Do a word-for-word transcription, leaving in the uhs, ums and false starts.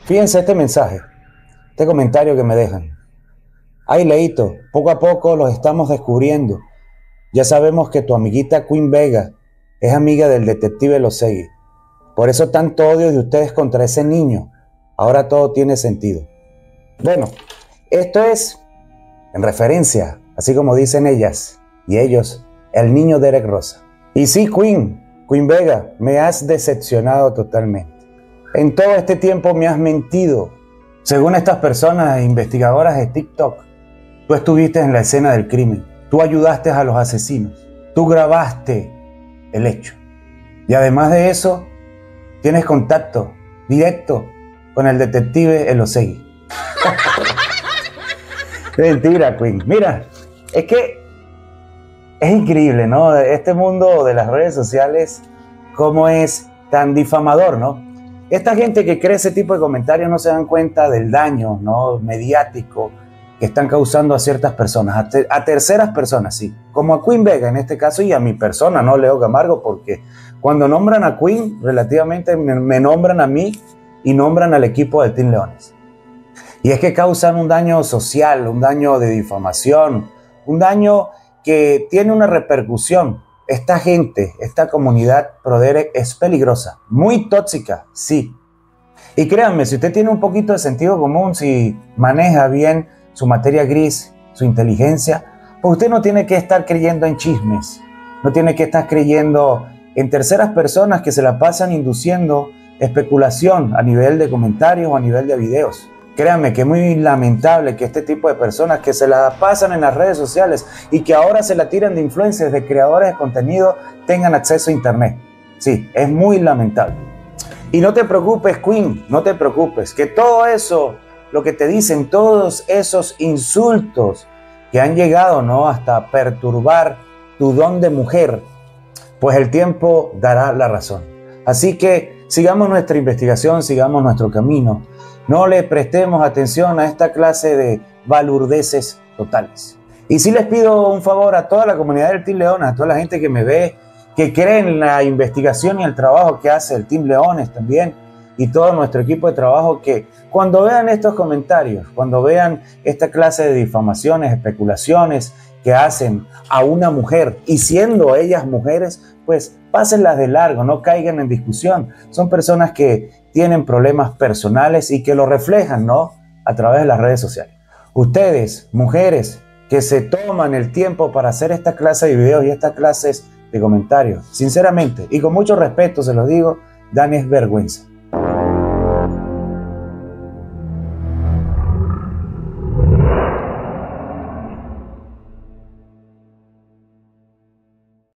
Fíjense este mensaje, este comentario que me dejan. Ay, Leito, poco a poco los estamos descubriendo. Ya sabemos que tu amiguita Queen Vega es amiga del detective Elosegui. Por eso tanto odio de ustedes contra ese niño. Ahora todo tiene sentido. Bueno, esto es en referencia, así como dicen ellas y ellos, el niño Derek Rosa. Y sí, Queen, Queen Vega, me has decepcionado totalmente. En todo este tiempo me has mentido. Según estas personas investigadoras de TikTok, tú estuviste en la escena del crimen. Tú ayudaste a los asesinos. Tú grabaste el hecho. Y además de eso, tienes contacto directo con el detective Elosegui. Mentira, Queen. Mira, es que es increíble, ¿no? Este mundo de las redes sociales, cómo es tan difamador, ¿no? Esta gente que cree ese tipo de comentarios no se dan cuenta del daño, ¿no?, mediático que están causando a ciertas personas, a, te a terceras personas, sí, como a Queen Vega en este caso y a mi persona, ¿no?, Leo Camargo, porque cuando nombran a Queen, relativamente me, me nombran a mí y nombran al equipo de Team Leones. Y es que causan un daño social, un daño de difamación, un daño que tiene una repercusión. Esta gente, esta comunidad pro Derek es peligrosa, muy tóxica, sí. Y créanme, si usted tiene un poquito de sentido común, si maneja bien su materia gris, su inteligencia, pues usted no tiene que estar creyendo en chismes, no tiene que estar creyendo en terceras personas que se la pasan induciendo especulación a nivel de comentarios o a nivel de videos. Créanme que es muy lamentable que este tipo de personas que se la pasan en las redes sociales y que ahora se la tiran de influencers, de creadores de contenido, tengan acceso a internet. Sí, es muy lamentable. Y no te preocupes, Queen, no te preocupes, que todo eso, lo que te dicen, todos esos insultos que han llegado, ¿no?, hasta perturbar tu don de mujer, pues el tiempo dará la razón. Así que sigamos nuestra investigación, sigamos nuestro camino. No le prestemos atención a esta clase de balurdeces totales. Y sí les pido un favor a toda la comunidad del Team Leones, a toda la gente que me ve, que cree en la investigación y el trabajo que hace el Team Leones también, y todo nuestro equipo de trabajo, que cuando vean estos comentarios, cuando vean esta clase de difamaciones, especulaciones que hacen a una mujer, y siendo ellas mujeres, pues pásenlas de largo, no caigan en discusión. Son personas que tienen problemas personales y que lo reflejan, ¿no?, a través de las redes sociales. Ustedes, mujeres, que se toman el tiempo para hacer esta clase de videos y estas clases de comentarios, sinceramente y con mucho respeto se los digo, dan es vergüenza.